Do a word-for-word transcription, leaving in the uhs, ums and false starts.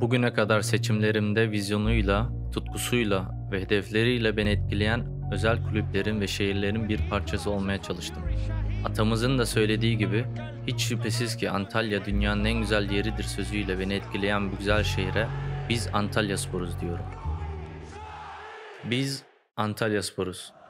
Bugüne kadar seçimlerimde vizyonuyla, tutkusuyla ve hedefleriyle beni etkileyen özel kulüplerin ve şehirlerin bir parçası olmaya çalıştım. Atamızın da söylediği gibi, hiç şüphesiz ki Antalya dünyanın en güzel yeridir sözüyle beni etkileyen bu güzel şehre biz Antalyasporuz diyorum. Biz Antalyasporuz.